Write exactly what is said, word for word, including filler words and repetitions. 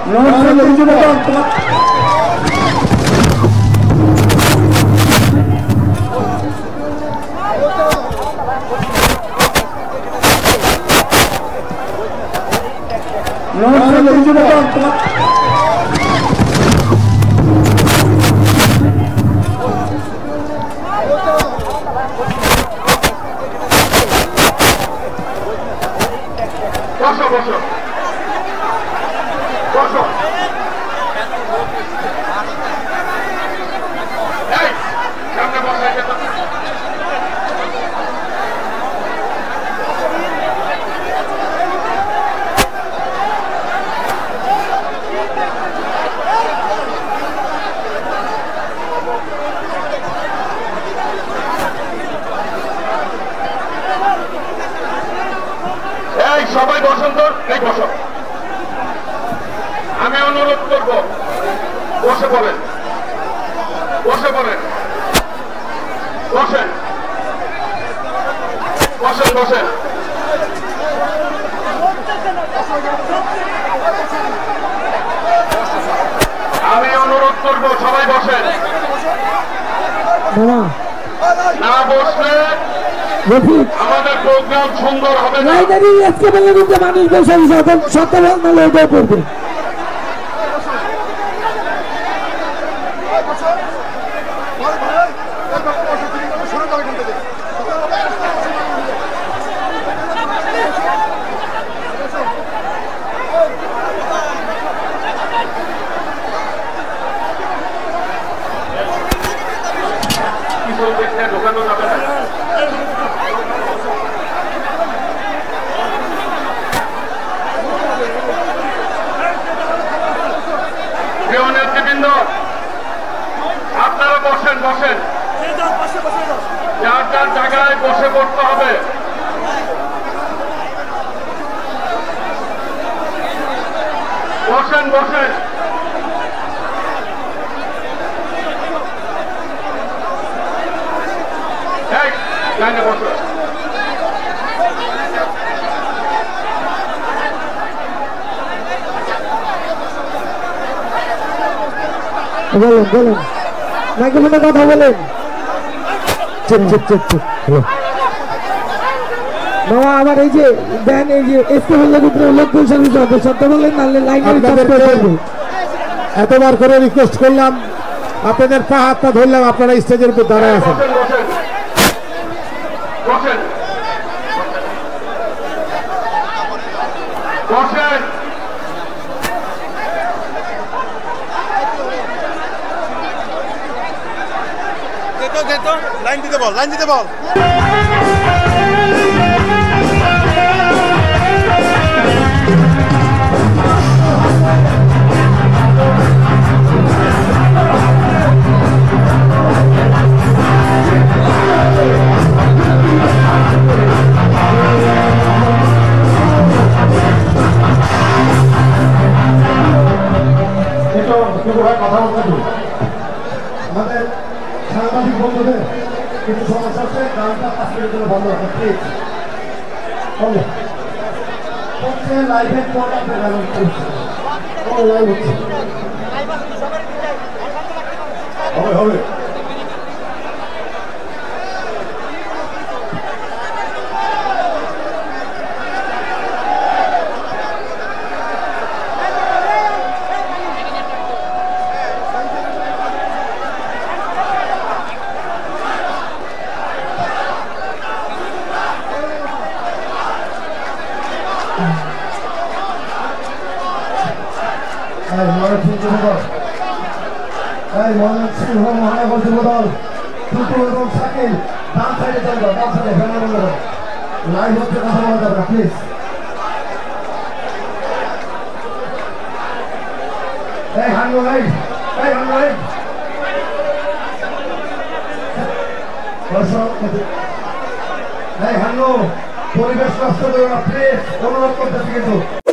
বসো বসো বসো এই সামনে বসা এটা সবাই বসেন তো এই বসো আমি অনুরোধ করব বসে পড়েন বসে পড়েন বসেন বসেন বসেন আমি অনুরোধ করব সবাই বসেন না বসলে আমাদের প্রোগ্রাম সুন্দর হবে না। আজকে বলে দিতে মানুষ বসে সত্য নাহলে ওটাই করবে। ঢোকানো যাবে না নেতৃবৃন্দ আপনারা বসেন বসেন যার যার জায়গায় বসে পড়তে হবে বসেন বসেন এই লাইনে বসো বলেন বলেন মাইক্রোফোনে কথা বলেন চুপ চুপ চুপ চুপ বাবা আমার এই যে দেন এই যে ইস্তেফার ভিতরে লোক পয়সা দিতে হবে সত্য বলেন নাহলে লাইনের কাজ করে এতবার করে রিকোয়েস্ট করলাম আপনাদের পা হাত পা ধরলাম আপনারা স্টেজের উপর দাঁড়ায় আছেন বসেন বসেন লাইন দিতে বল লাইন দিতে বল কথা বলতে আমাদের সাংবাদিক বন্ধুদের কিছু সমস্যা আছে গানটা পাঁচ মিনিটের জন্য বন্ধ রাখা প্লিজ হচ্ছে লাইভের পর আপনার গান ও লাইভ হচ্ছে হবে হবে মহানগর যুবদল টুটু এবং শাকিল ডান সাইডে চলবে ডান সাইডে ফ্যানের বন্ধ করো লাইভ হচ্ছে কথা বলা যাবে না প্লিজ এই হাঙ্গো লাইভ এই হাঙ্গো লাইভ এই হাঙ্গো পরিবেশ নষ্ট করো না প্লিজ অনুরোধ করতেছি কিন্তু